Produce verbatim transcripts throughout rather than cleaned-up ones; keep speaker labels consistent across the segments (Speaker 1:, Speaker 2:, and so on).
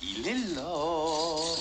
Speaker 1: Il est l'heure,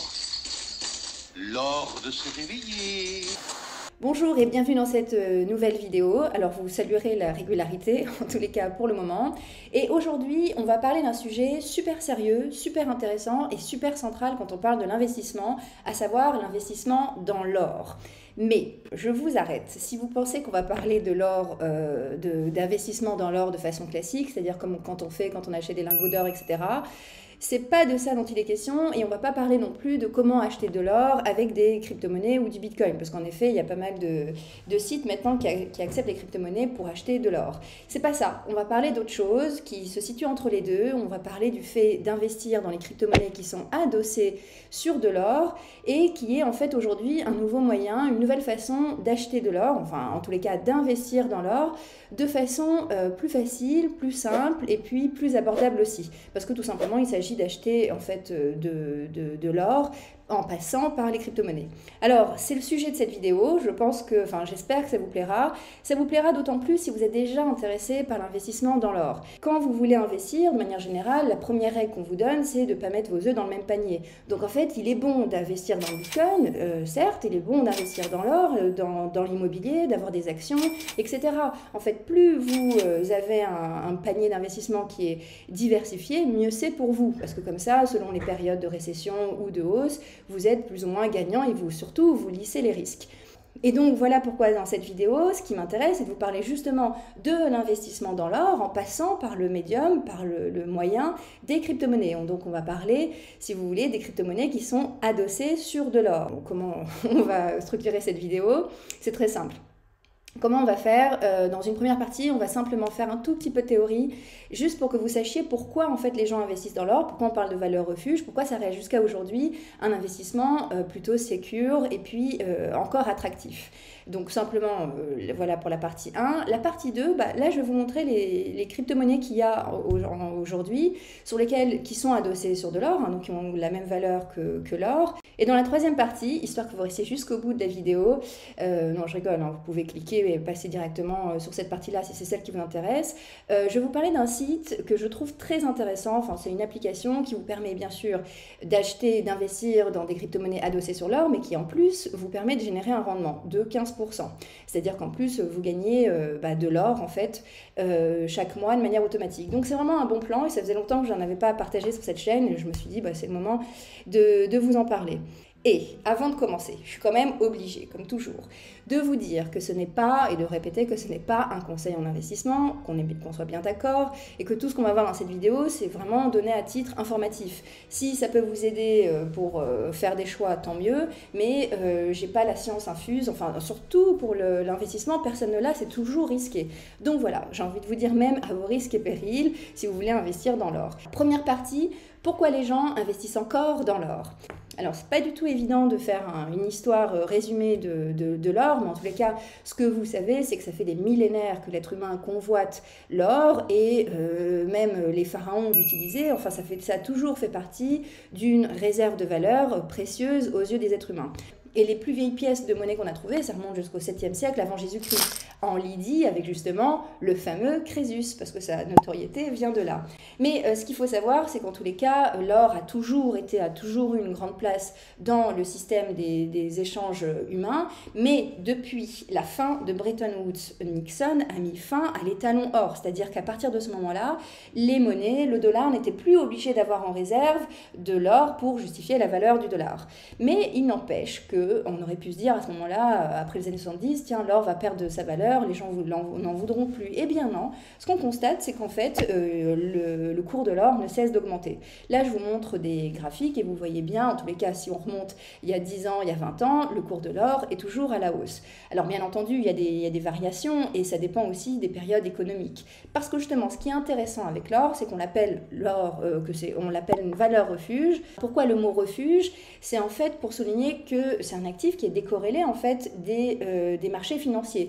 Speaker 1: l'heure de se réveiller.
Speaker 2: Bonjour et bienvenue dans cette nouvelle vidéo. Alors vous saluerez la régularité, en tous les cas pour le moment. Et aujourd'hui, on va parler d'un sujet super sérieux, super intéressant et super central quand on parle de l'investissement, à savoir l'investissement dans l'or. Mais je vous arrête. Si vous pensez qu'on va parler de l'or, euh, d'investissement dans l'or de façon classique, c'est-à-dire comme quand on fait, quand on achète des lingots d'or, et cetera, c'est pas de ça dont il est question et on va pas parler non plus de comment acheter de l'or avec des crypto-monnaies ou du bitcoin, parce qu'en effet, il y a pas mal de, de sites maintenant qui, a, qui acceptent les crypto-monnaies pour acheter de l'or. C'est pas ça. On va parler d'autre chose qui se situe entre les deux. On va parler du fait d'investir dans les crypto-monnaies qui sont adossées sur de l'or et qui est en fait aujourd'hui un nouveau moyen, une nouvelle façon d'acheter de l'or, enfin en tous les cas d'investir dans l'or de façon euh, plus facile, plus simple et puis plus abordable aussi. Parce que tout simplement, il s'agit d'acheter en fait de, de, de l'or en passant par les crypto-monnaies. Alors, c'est le sujet de cette vidéo, je pense que, enfin j'espère que ça vous plaira. Ça vous plaira d'autant plus si vous êtes déjà intéressé par l'investissement dans l'or. Quand vous voulez investir, de manière générale, la première règle qu'on vous donne, c'est de ne pas mettre vos œufs dans le même panier. Donc en fait, il est bon d'investir dans le bitcoin, euh, certes, il est bon d'investir dans l'or, euh, dans, dans l'immobilier, d'avoir des actions, et cetera. En fait, plus vous euh, avez un, un panier d'investissement qui est diversifié, mieux c'est pour vous. Parce que comme ça, selon les périodes de récession ou de hausse, vous êtes plus ou moins gagnant et vous surtout vous lissez les risques. Et donc voilà pourquoi dans cette vidéo, ce qui m'intéresse, c'est de vous parler justement de l'investissement dans l'or en passant par le médium, par le, le moyen des crypto-monnaies. Donc on va parler, si vous voulez, des crypto-monnaies qui sont adossées sur de l'or. Comment on va structurer cette vidéo? C'est très simple. Comment on va faire? euh, Dans une première partie, on va simplement faire un tout petit peu de théorie, juste pour que vous sachiez pourquoi en fait les gens investissent dans l'or, pourquoi on parle de valeur refuge, pourquoi ça reste jusqu'à aujourd'hui un investissement euh, plutôt sécure et puis euh, encore attractif. Donc simplement, euh, voilà pour la partie un. La partie deux, bah, là je vais vous montrer les, les crypto-monnaies qu'il y a aujourd'hui, sur lesquelles, qui sont adossées sur de l'or, hein, donc qui ont la même valeur que, que l'or. Et dans la troisième partie, histoire que vous restiez jusqu'au bout de la vidéo, euh, non je rigole, hein, vous pouvez cliquer et passer directement sur cette partie-là si c'est celle qui vous intéresse. Euh, je vais vous parler d'un site que je trouve très intéressant. Enfin, c'est une application qui vous permet bien sûr d'acheter et d'investir dans des crypto-monnaies adossées sur l'or, mais qui en plus vous permet de générer un rendement de quinze pour cent. C'est-à-dire qu'en plus vous gagnez euh, bah, de l'or en fait euh, chaque mois de manière automatique. Donc c'est vraiment un bon plan et ça faisait longtemps que je n'en avais pas partagé sur cette chaîne et je me suis dit bah, c'est le moment de, de vous en parler. Et avant de commencer, je suis quand même obligée, comme toujours, de vous dire que ce n'est pas, et de répéter que ce n'est pas un conseil en investissement, qu'on qu'on soit bien d'accord, et que tout ce qu'on va voir dans cette vidéo, c'est vraiment donné à titre informatif. Si ça peut vous aider pour faire des choix, tant mieux, mais euh, j'ai pas la science infuse, enfin surtout pour l'investissement, personne ne l'a, c'est toujours risqué. Donc voilà, j'ai envie de vous dire même à vos risques et périls, si vous voulez investir dans l'or. Première partie, pourquoi les gens investissent encore dans l'or? Alors, c'est pas du tout évident de faire un, une histoire résumée de, de, de l'or, mais en tous les cas, ce que vous savez, c'est que ça fait des millénaires que l'être humain convoite l'or et euh, même les pharaons l'utilisaient. Enfin, ça, fait, ça a toujours fait partie d'une réserve de valeur précieuse aux yeux des êtres humains. Et les plus vieilles pièces de monnaie qu'on a trouvées, ça remonte jusqu'au septième siècle avant Jésus-Christ, en Lydie, avec justement le fameux Crésus, parce que sa notoriété vient de là. Mais euh, ce qu'il faut savoir, c'est qu'en tous les cas, l'or a toujours été, a toujours eu une grande place dans le système des, des échanges humains, mais depuis la fin de Bretton Woods, Nixon a mis fin à l'étalon or, c'est-à-dire qu'à partir de ce moment-là, les monnaies, le dollar n'était plus obligé d'avoir en réserve de l'or pour justifier la valeur du dollar. Mais il n'empêche que on aurait pu se dire à ce moment-là, après les années soixante-dix, tiens, l'or va perdre de sa valeur, les gens n'en voudront plus. Eh bien non, ce qu'on constate, c'est qu'en fait, euh, le, le cours de l'or ne cesse d'augmenter. Là, je vous montre des graphiques et vous voyez bien, en tous les cas, si on remonte il y a dix ans, il y a vingt ans, le cours de l'or est toujours à la hausse. Alors bien entendu, il y a des, il y a des variations et ça dépend aussi des périodes économiques. Parce que justement, ce qui est intéressant avec l'or, c'est qu'on l'appelle l'or, euh, que c'est, on l'appelle une valeur refuge. Pourquoi le mot refuge? C'est en fait pour souligner que c'est un actif qui est décorrélé en fait des, euh, des marchés financiers. Ce qu'on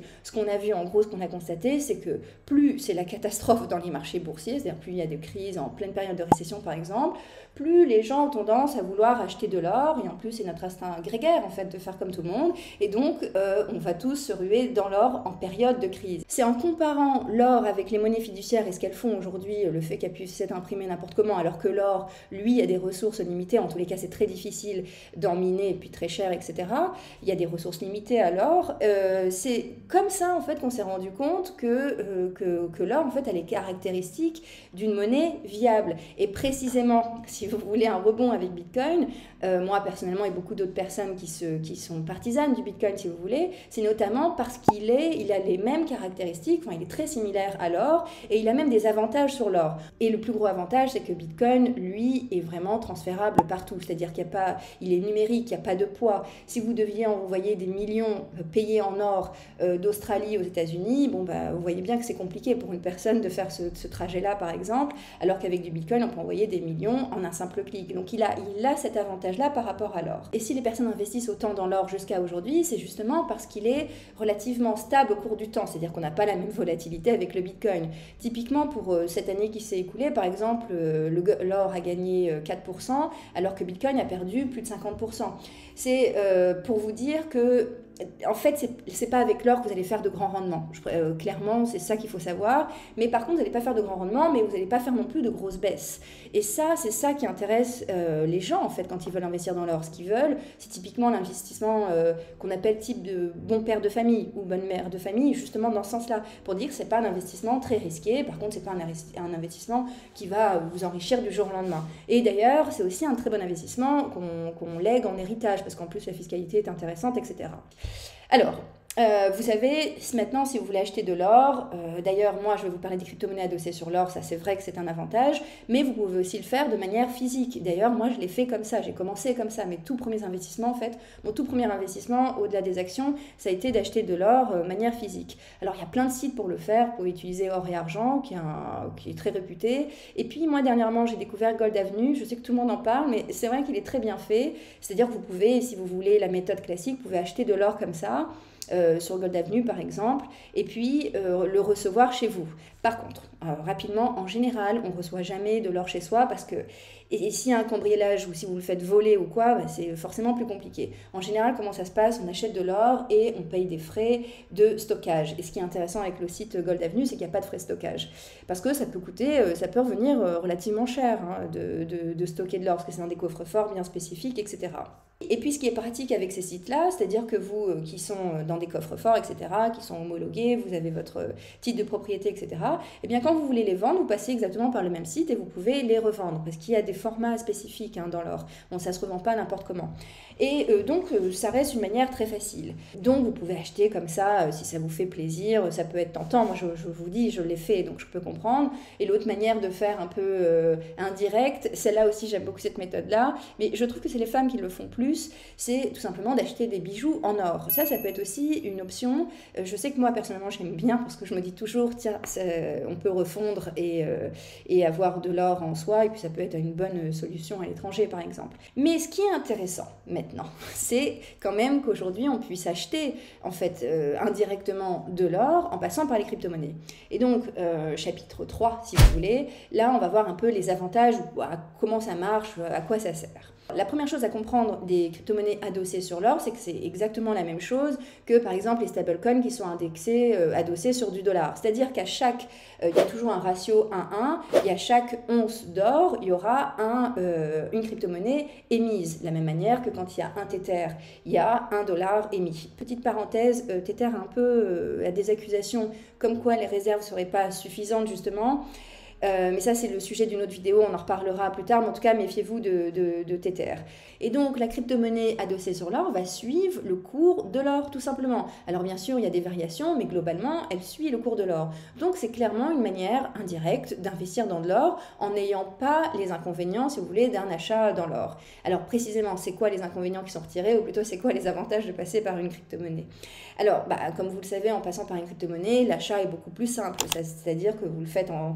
Speaker 2: qu'on a vu, en gros, ce qu'on a constaté, c'est que plus c'est la catastrophe dans les marchés boursiers, c'est-à-dire plus il y a de crises en pleine période de récession par exemple, plus les gens ont tendance à vouloir acheter de l'or, et en plus c'est notre instinct grégaire en fait de faire comme tout le monde, et donc euh, on va tous se ruer dans l'or en période de crise. C'est en comparant l'or avec les monnaies fiduciaires et ce qu'elles font aujourd'hui, le fait qu'elles puissent être imprimées n'importe comment, alors que l'or, lui, a des ressources limitées, en tous les cas c'est très difficile d'en miner, et puis très cher, et cetera. Il y a des ressources limitées à l'or. Euh, c'est comme ça en fait qu'on s'est rendu compte que, euh, que, que l'or en fait a les caractéristiques d'une monnaie viable. Et précisément, si vous voulez un rebond avec Bitcoin, euh, moi personnellement et beaucoup d'autres personnes qui, se, qui sont partisanes du Bitcoin si vous voulez, c'est notamment parce qu'il est, il a les mêmes caractéristiques, enfin il est très similaire à l'or et il a même des avantages sur l'or. Et le plus gros avantage c'est que Bitcoin lui est vraiment transférable partout, c'est-à-dire qu'il y a pas, il est numérique, il n'y a pas de poids. Si vous deviez envoyer des millions payés en or euh, d'Australie aux États-Unis, bon bah vous voyez bien que c'est compliqué pour une personne de faire ce, ce trajet-là par exemple, alors qu'avec du Bitcoin on peut envoyer des millions en un simple clic. Donc il a, il a cet avantage-là par rapport à l'or. Et si les personnes investissent autant dans l'or jusqu'à aujourd'hui, c'est justement parce qu'il est relativement stable au cours du temps, c'est-à-dire qu'on n'a pas la même volatilité avec le Bitcoin. Typiquement pour euh, cette année qui s'est écoulée, par exemple, euh, l'or a gagné euh, quatre pour cent, alors que Bitcoin a perdu plus de cinquante pour cent. C'est euh, pour vous dire que en fait, c'est, c'est pas avec l'or que vous allez faire de grands rendements. Je, euh, clairement, c'est ça qu'il faut savoir. Mais par contre, vous n'allez pas faire de grands rendements, mais vous n'allez pas faire non plus de grosses baisses. Et ça, c'est ça qui intéresse euh, les gens, en fait, quand ils veulent investir dans l'or. Ce qu'ils veulent, c'est typiquement l'investissement euh, qu'on appelle type de bon père de famille ou bonne mère de famille, justement dans ce sens-là, pour dire que c'est pas un investissement très risqué. Par contre, c'est pas un, un investissement qui va vous enrichir du jour au lendemain. Et d'ailleurs, c'est aussi un très bon investissement qu'on, qu'on lègue en héritage, parce qu'en plus, la fiscalité est intéressante, et cetera. Alors, euh, vous savez, maintenant, si vous voulez acheter de l'or, euh, d'ailleurs, moi, je vais vous parler des crypto-monnaies adossées sur l'or, ça, c'est vrai que c'est un avantage, mais vous pouvez aussi le faire de manière physique. D'ailleurs, moi, je l'ai fait comme ça, j'ai commencé comme ça. Mes tout premiers investissements, en fait, mon tout premier investissement, au-delà des actions, ça a été d'acheter de l'or de euh, manière physique. Alors, il y a plein de sites pour le faire, vous pouvez utiliser Or et Argent, qui est, un, qui est très réputé. Et puis, moi, dernièrement, j'ai découvert Gold Avenue, je sais que tout le monde en parle, mais c'est vrai qu'il est très bien fait. C'est-à-dire que vous pouvez, si vous voulez la méthode classique, vous pouvez acheter de l'or comme ça, Euh, sur Gold Avenue par exemple, et puis euh, le recevoir chez vous. Par contre, euh, rapidement, en général, on ne reçoit jamais de l'or chez soi parce que, et, et s'il y a un cambriolage ou si vous le faites voler ou quoi, bah, c'est forcément plus compliqué. En général, comment ça se passe? On achète de l'or et on paye des frais de stockage. Et ce qui est intéressant avec le site Gold Avenue, c'est qu'il n'y a pas de frais de stockage. Parce que ça peut coûter, euh, ça peut revenir euh, relativement cher hein, de, de, de stocker de l'or, parce que c'est dans des coffres forts bien spécifiques, et cetera. Et puis ce qui est pratique avec ces sites-là, c'est-à-dire que vous euh, qui sont dans des coffres forts, et cetera, qui sont homologués, vous avez votre titre de propriété, et cetera, et bien quand vous voulez les vendre, vous passez exactement par le même site et vous pouvez les revendre, parce qu'il y a des formats spécifiques hein, dans l'or. Bon, ça ne se revend pas n'importe comment. Et euh, donc, euh, ça reste une manière très facile. Donc, vous pouvez acheter comme ça, euh, si ça vous fait plaisir, ça peut être tentant. Moi, je, je vous dis, je l'ai fait, donc je peux comprendre. Et l'autre manière de faire un peu euh, indirect, celle-là aussi, j'aime beaucoup cette méthode-là, mais je trouve que c'est les femmes qui le font plus, c'est tout simplement d'acheter des bijoux en or. Ça, ça peut être aussi une option. Euh, je sais que moi, personnellement, j'aime bien, parce que je me dis toujours, tiens, ça, on peut refondre et, euh, et avoir de l'or en soi, et puis ça peut être une bonne solution à l'étranger, par exemple. Mais ce qui est intéressant, maintenant, Maintenant, c'est quand même qu'aujourd'hui on puisse acheter en fait euh, indirectement de l'or en passant par les crypto-monnaies. Et donc euh, chapitre trois si vous voulez, là on va voir un peu les avantages, comment ça marche, à quoi ça sert. La première chose à comprendre des crypto-monnaies adossées sur l'or, c'est que c'est exactement la même chose que par exemple les stablecoins qui sont indexés, euh, adossés sur du dollar. C'est-à-dire qu'à chaque, euh, il y a toujours un ratio un un, et à chaque once d'or, il y aura un, euh, une crypto-monnaie émise. De la même manière que quand il y a un Tether, il y a un dollar émis. Petite parenthèse, euh, Tether a un peu euh, a des accusations comme quoi les réserves ne seraient pas suffisantes justement. Euh, mais ça, c'est le sujet d'une autre vidéo, on en reparlera plus tard, mais en tout cas, méfiez-vous de, de, de Tether. Et donc, la crypto-monnaie adossée sur l'or va suivre le cours de l'or, tout simplement. Alors, bien sûr, il y a des variations, mais globalement, elle suit le cours de l'or. Donc, c'est clairement une manière indirecte d'investir dans de l'or en n'ayant pas les inconvénients, si vous voulez, d'un achat dans l'or. Alors, précisément, c'est quoi les inconvénients qui sont retirés, ou plutôt, c'est quoi les avantages de passer par une crypto-monnaie? Alors, bah, comme vous le savez, en passant par une crypto-monnaie, l'achat est beaucoup plus simple, c'est-à-dire que vous le faites en quelques clics,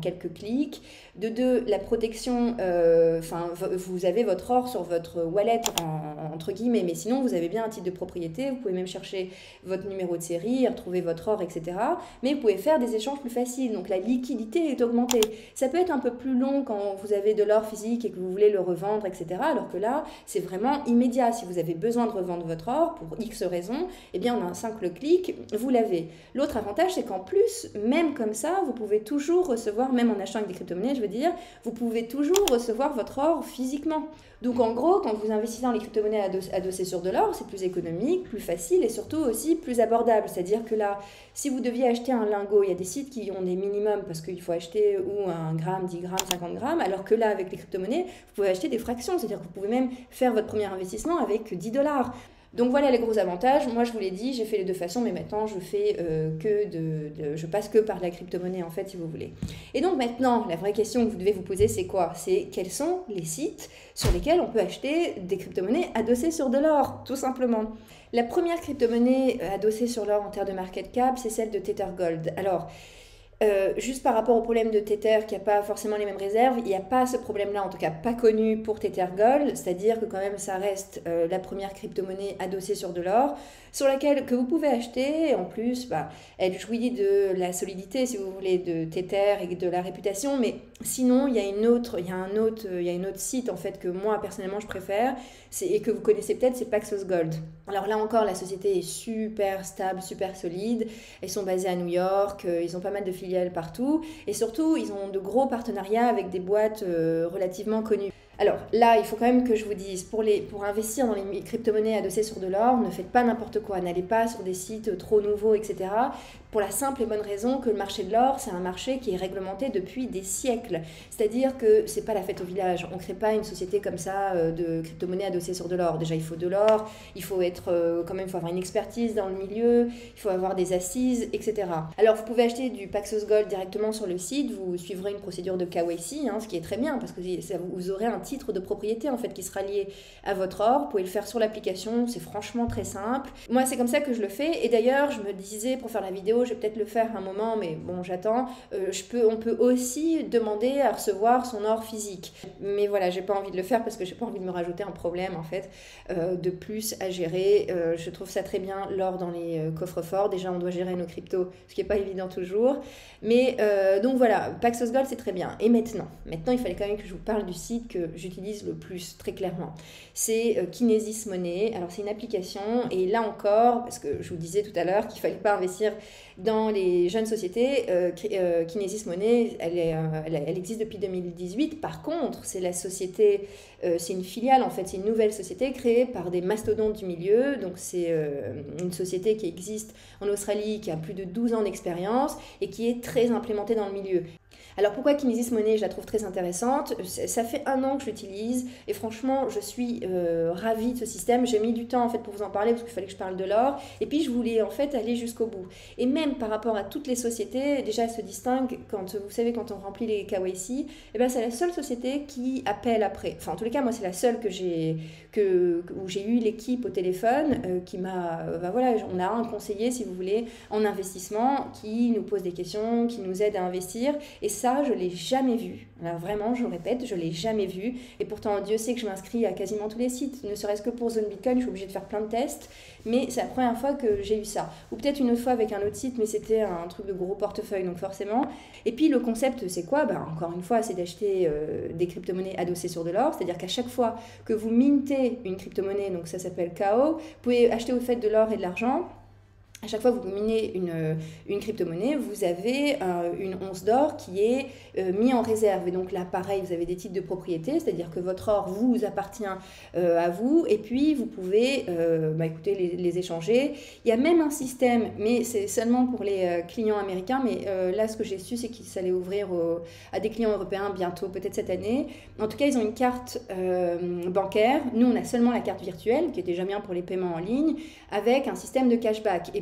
Speaker 2: public. De deux, la protection, enfin, euh, vous avez votre or sur votre wallet, en, entre guillemets, mais sinon, vous avez bien un titre de propriété. Vous pouvez même chercher votre numéro de série, retrouver votre or, et cetera. Mais vous pouvez faire des échanges plus faciles. Donc, la liquidité est augmentée. Ça peut être un peu plus long quand vous avez de l'or physique et que vous voulez le revendre, et cetera. Alors que là, c'est vraiment immédiat. Si vous avez besoin de revendre votre or pour X raisons, eh bien, en un simple clic, vous l'avez. L'autre avantage, c'est qu'en plus, même comme ça, vous pouvez toujours recevoir, même en achetant avec des crypto-monnaies, je veux dire, vous pouvez toujours recevoir votre or physiquement. Donc en gros, quand vous investissez dans les crypto-monnaies adossées sur de l'or, c'est plus économique, plus facile et surtout aussi plus abordable. C'est-à-dire que là, si vous deviez acheter un lingot, il y a des sites qui ont des minimums parce qu'il faut acheter ou un gramme, dix grammes, cinquante grammes, alors que là, avec les crypto-monnaies, vous pouvez acheter des fractions. C'est-à-dire que vous pouvez même faire votre premier investissement avec dix dollars. Donc voilà les gros avantages. Moi je vous l'ai dit, j'ai fait les deux façons, mais maintenant je fais euh, que de, de, je passe que par la crypto-monnaie en fait, si vous voulez. Et donc maintenant, la vraie question que vous devez vous poser, c'est quoi? C'est quels sont les sites sur lesquels on peut acheter des crypto-monnaies adossées sur de l'or, tout simplement. La première crypto-monnaie adossée sur l'or en termes de market cap, c'est celle de Tether Gold. Alors, Euh, juste par rapport au problème de Tether qui n'a pas forcément les mêmes réserves, il n'y a pas ce problème-là, en tout cas pas connu pour Tether Gold, c'est-à-dire que quand même ça reste euh, la première crypto-monnaie adossée sur de l'or, sur laquelle que vous pouvez acheter, en plus bah, elle jouit de la solidité si vous voulez de Tether et de la réputation, mais sinon il y a une autre, il y a un autre, il y a une autre site en fait que moi personnellement je préfère, c'est, et que vous connaissez peut-être, c'est Paxos Gold. Alors là encore la société est super stable, super solide, ils sont basés à New York, euh, ils ont pas mal de filiales partout et surtout ils ont de gros partenariats avec des boîtes euh, relativement connues. Alors là, il faut quand même que je vous dise, pour, les, pour investir dans les crypto-monnaies adossées sur de l'or, ne faites pas n'importe quoi, n'allez pas sur des sites trop nouveaux, et cetera. Pour la simple et bonne raison que le marché de l'or, c'est un marché qui est réglementé depuis des siècles. C'est-à-dire que c'est pas la fête au village. On ne crée pas une société comme ça euh, de crypto-monnaies adossées sur de l'or. Déjà, il faut de l'or, il faut être euh, quand même, il faut avoir une expertise dans le milieu, il faut avoir des assises, et cetera. Alors, vous pouvez acheter du Paxos Gold directement sur le site, vous suivrez une procédure de K Y C, hein, ce qui est très bien parce que ça, vous aurez un titre de propriété en fait qui sera lié à votre or. Vous pouvez le faire sur l'application, c'est franchement très simple. Moi, c'est comme ça que je le fais. Et d'ailleurs, je me disais pour faire la vidéo, je vais peut-être le faire un moment, mais bon, j'attends. Euh, je peux, on peut aussi demander à recevoir son or physique. Mais voilà, j'ai pas envie de le faire parce que j'ai pas envie de me rajouter un problème en fait euh, de plus à gérer. Euh, je trouve ça très bien l'or dans les euh, coffres forts. Déjà, on doit gérer nos cryptos, ce qui est pas évident toujours. Mais euh, donc voilà, Paxos Gold c'est très bien. Et maintenant, maintenant il fallait quand même que je vous parle du site que j'utilise le plus très clairement. C'est euh, Kinesis Money. Alors c'est une application et là encore, parce que je vous disais tout à l'heure qu'il fallait pas investir dans les jeunes sociétés, euh, euh, Kinesis Money, elle, est, euh, elle, elle existe depuis deux mille dix-huit. Par contre, c'est la société, euh, c'est une filiale en fait, c'est une nouvelle société créée par des mastodontes du milieu. Donc c'est euh, une société qui existe en Australie, qui a plus de douze ans d'expérience et qui est très implémentée dans le milieu. Alors pourquoi Kinesis Money, je la trouve très intéressante? Ça fait un an que je l'utilise et franchement je suis euh, ravie de ce système. J'ai mis du temps en fait pour vous en parler parce qu'il fallait que je parle de l'or et puis je voulais en fait aller jusqu'au bout. Et même par rapport à toutes les sociétés, déjà elle se distingue quand vous savez quand on remplit les K Y C, et ben c'est la seule société qui appelle après. Enfin en tous les cas moi c'est la seule que j'ai que où j'ai eu l'équipe au téléphone euh, qui m'a euh, ben voilà, on a un conseiller si vous voulez en investissement qui nous pose des questions, qui nous aide à investir et ça, je ne l'ai jamais vu. Alors vraiment, je répète, je ne l'ai jamais vu. Et pourtant, Dieu sait que je m'inscris à quasiment tous les sites. Ne serait-ce que pour Zone Bitcoin, je suis obligée de faire plein de tests. Mais c'est la première fois que j'ai eu ça. Ou peut-être une autre fois avec un autre site, mais c'était un truc de gros portefeuille, donc forcément. Et puis, le concept, c'est quoi? Ben, encore une fois, c'est d'acheter euh, des crypto-monnaies adossées sur de l'or. C'est-à-dire qu'à chaque fois que vous mintez une crypto-monnaie, donc ça s'appelle K O, vous pouvez acheter au fait de l'or et de l'argent. À chaque fois que vous minez une, une crypto-monnaie, vous avez euh, une once d'or qui est euh, mis en réserve. Et donc là, pareil, vous avez des titres de propriété, c'est-à-dire que votre or vous appartient euh, à vous. Et puis, vous pouvez euh, bah, écoutez, les, les échanger. Il y a même un système, mais c'est seulement pour les euh, clients américains. Mais euh, là, ce que j'ai su, c'est qu'ils allaient ouvrir au, à des clients européens bientôt, peut-être cette année. En tout cas, ils ont une carte euh, bancaire. Nous, on a seulement la carte virtuelle, qui est déjà bien pour les paiements en ligne, avec un système de cashback. Et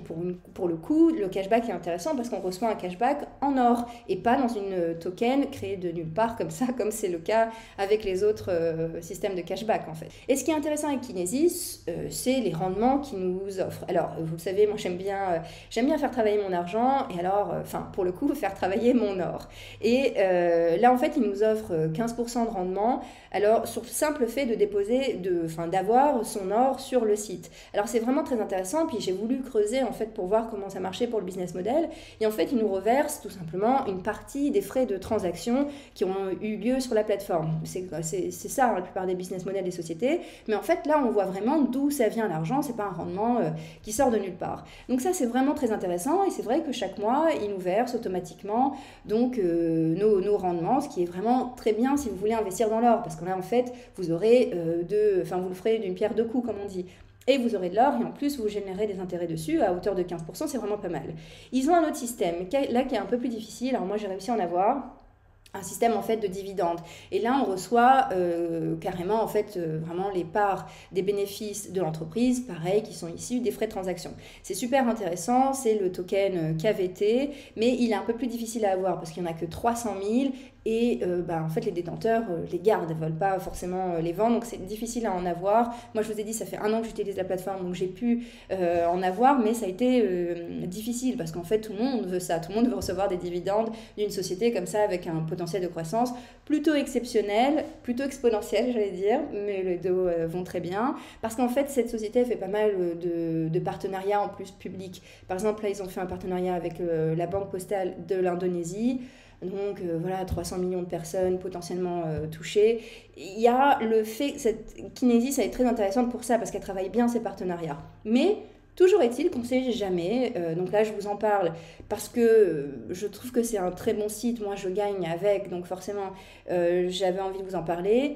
Speaker 2: pour, une, pour le coup, le cashback est intéressant parce qu'on reçoit un cashback en or et pas dans une token créée de nulle part comme ça, comme c'est le cas avec les autres euh, systèmes de cashback en fait. Et ce qui est intéressant avec Kinesis, euh, c'est les rendements qu'ils nous offrent. Alors, vous le savez, moi j'aime bien, euh, j'aime bien faire travailler mon argent et alors, enfin, euh, pour le coup, faire travailler mon or. Et euh, là, en fait, ils nous offrent quinze pour cent de rendement. Alors, sur le simple fait de déposer, de, enfin, d'avoir son or sur le site. Alors, c'est vraiment très intéressant. Puis, j'ai voulu creuser, en fait, pour voir comment ça marchait pour le business model. Et en fait, ils nous reversent tout simplement une partie des frais de transaction qui ont eu lieu sur la plateforme. C'est, c'est, c'est ça, hein, la plupart des business models des sociétés. Mais en fait, là, on voit vraiment d'où ça vient l'argent. C'est pas un rendement euh, qui sort de nulle part. Donc, ça, c'est vraiment très intéressant. Et c'est vrai que chaque mois, ils nous versent automatiquement donc, euh, nos, nos rendements, ce qui est vraiment très bien si vous voulez investir dans l'or. Parce que là, en fait, vous aurez euh, deux, enfin, vous le ferez d'une pierre deux coups, comme on dit. Et vous aurez de l'or, et en plus, vous générez des intérêts dessus à hauteur de quinze pour cent, c'est vraiment pas mal. Ils ont un autre système, là, qui est un peu plus difficile. Alors moi, j'ai réussi à en avoir. Un système en fait de dividendes. Et là, on reçoit euh, carrément en fait euh, vraiment les parts des bénéfices de l'entreprise, pareil, qui sont issus des frais de transaction. C'est super intéressant, c'est le token K V T, mais il est un peu plus difficile à avoir parce qu'il n'y en a que trois cent mille et euh, bah, en fait les détenteurs euh, les gardent, ne veulent pas forcément euh, les vendre, donc c'est difficile à en avoir. Moi, je vous ai dit, ça fait un an que j'utilise la plateforme, donc j'ai pu euh, en avoir, mais ça a été euh, difficile parce qu'en fait, tout le monde veut ça, tout le monde veut recevoir des dividendes d'une société comme ça avec un potentiel de croissance plutôt exceptionnel, plutôt exponentiel, j'allais dire, mais les deux euh, vont très bien, parce qu'en fait, cette société fait pas mal de, de partenariats en plus publics. Par exemple, là, ils ont fait un partenariat avec euh, la Banque Postale de l'Indonésie. Donc euh, voilà, trois cents millions de personnes potentiellement euh, touchées. Il y a le fait, cette Kinesis, elle est très intéressante pour ça, parce qu'elle travaille bien ses partenariats. Mais toujours est-il qu'on ne sait jamais, euh, donc là je vous en parle parce que je trouve que c'est un très bon site, moi je gagne avec, donc forcément euh, j'avais envie de vous en parler.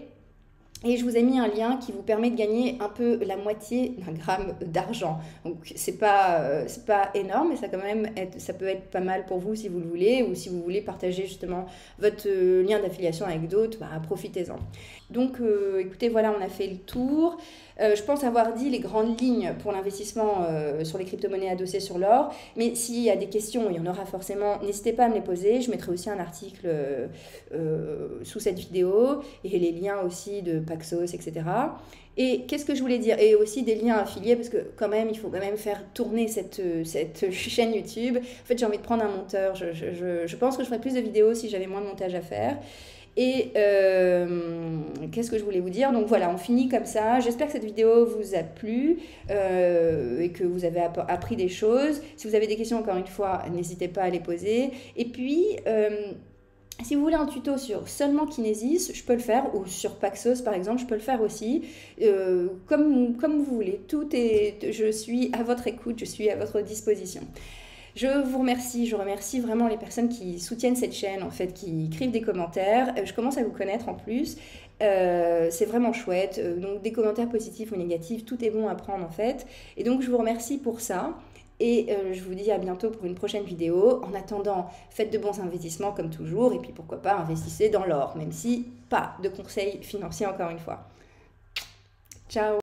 Speaker 2: Et je vous ai mis un lien qui vous permet de gagner un peu la moitié d'un gramme d'argent. Donc c'est pas, euh, c'est pas énorme, mais ça, quand même être, ça peut être pas mal pour vous si vous le voulez, ou si vous voulez partager justement votre euh, lien d'affiliation avec d'autres, bah, profitez-en. Donc euh, écoutez, voilà, on a fait le tour. Euh, je pense avoir dit les grandes lignes pour l'investissement euh, sur les crypto-monnaies adossées sur l'or. Mais s'il y a des questions, il y en aura forcément, n'hésitez pas à me les poser. Je mettrai aussi un article euh, euh, sous cette vidéo et les liens aussi de Paxos, et cetera. Et qu'est-ce que je voulais dire? Et aussi des liens affiliés, parce que quand même, il faut quand même faire tourner cette, cette chaîne YouTube. En fait, j'ai envie de prendre un monteur. Je, je, je, je pense que je ferais plus de vidéos si j'avais moins de montage à faire. Et euh, qu'est-ce que je voulais vous dire? Donc voilà, on finit comme ça. J'espère que cette vidéo vous a plu euh, et que vous avez appris des choses. Si vous avez des questions, encore une fois, n'hésitez pas à les poser. Et puis, euh, si vous voulez un tuto sur seulement Kinesis, je peux le faire, ou sur Paxos par exemple, je peux le faire aussi, euh, comme, comme vous voulez. Tout est, je suis à votre écoute, je suis à votre disposition. Je vous remercie, je remercie vraiment les personnes qui soutiennent cette chaîne, en fait, qui écrivent des commentaires. Je commence à vous connaître en plus, euh, c'est vraiment chouette. Donc des commentaires positifs ou négatifs, tout est bon à prendre en fait. Et donc je vous remercie pour ça. Et euh, je vous dis à bientôt pour une prochaine vidéo. En attendant, faites de bons investissements comme toujours. Et puis pourquoi pas, investissez dans l'or, même si pas de conseils financiers encore une fois. Ciao!